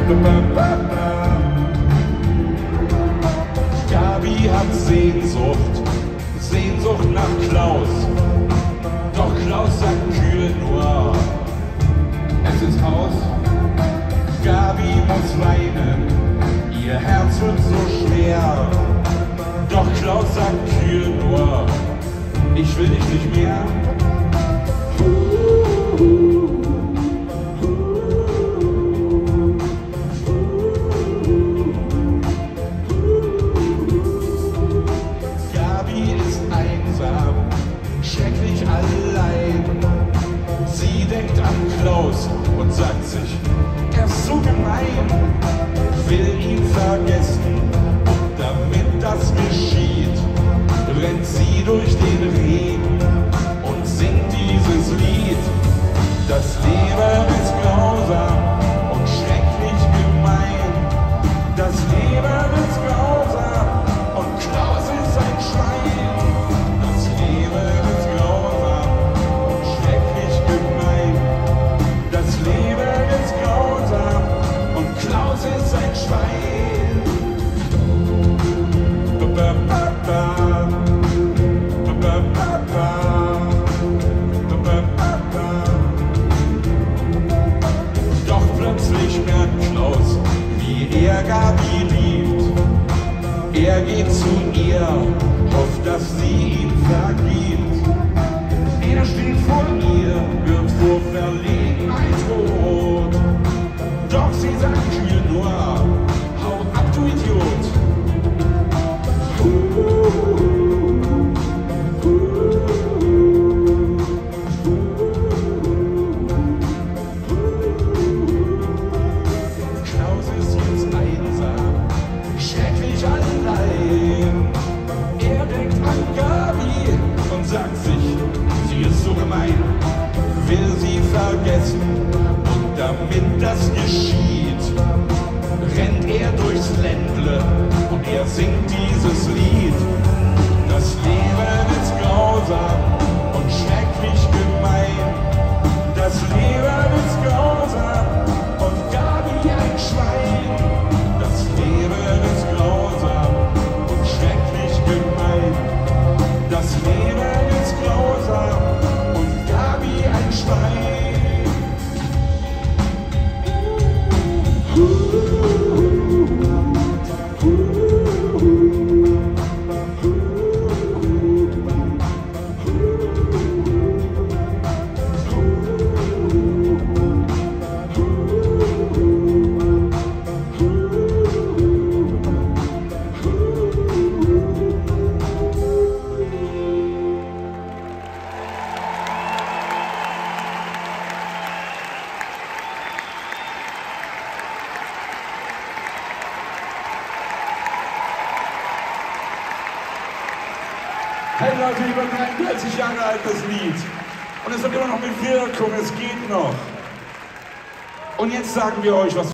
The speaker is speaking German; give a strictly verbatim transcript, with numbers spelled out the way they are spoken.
Gaby hat Sehnsucht, Sehnsucht nach Klaus. Doch Klaus sagt kühl nur, es ist aus. Gaby muss weinen, ihr Herz wird so schwer. Doch Klaus sagt kühl nur, ich will dich nicht mehr. Gaby ist einsam, schrecklich allein. Sie denkt an Klaus und sagt sich, er ist so gemein. Will ihn vergessen, und damit das geschieht, rennt sie durch den Regen und singt dieses Lied. Das Leben ist grausam und schrecklich gemein. Das Leben ist grausam und Klaus ist ein Schwein. Das Leben ist grausam und schrecklich gemein. Das Leben ist grausam und Klaus ist ein Schwein. Ba, ba, ba, ba, ba, ba. Doch plötzlich merkt Klaus, wie er Gaby liebt. Er geht zu ihr, hofft, dass sie ihn vergibt. Er steht vor ihr, wird vor Verlegenheit rot. Doch sie sagt kühl nur, hau ab, du Idiot. Klaus ist jetzt einsam, schrecklich allein. Er denkt an Gaby und sagt sich, sie ist so gemein. Will sie vergessen, und damit das geschieht, rennt er durchs Ländle und er singt dieses Lied. Das Leben ist grausam und schrecklich gemein. Das Leben ist grausam und Gaby ein Schwein. Das Leben ist grausam und schrecklich gemein. Das Leben ist grausam und Gaby ein Schwein. Hey Leute, über dreiunddreißig Jahre alt das Lied. Und es hat immer noch eine Wirkung, es geht noch. Und jetzt sagen wir euch was.